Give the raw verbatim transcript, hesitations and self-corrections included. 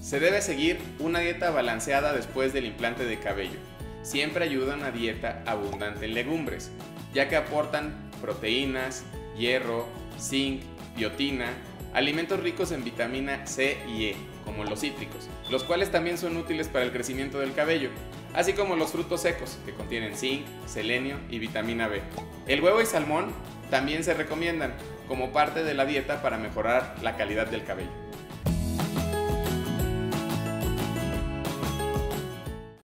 Se debe seguir una dieta balanceada después del implante de cabello. Siempre ayuda una dieta abundante en legumbres, ya que aportan proteínas, hierro, zinc, biotina, alimentos ricos en vitamina C y E, como los cítricos, los cuales también son útiles para el crecimiento del cabello, así como los frutos secos, que contienen zinc, selenio y vitamina B. El huevo y salmón también se recomiendan como parte de la dieta para mejorar la calidad del cabello.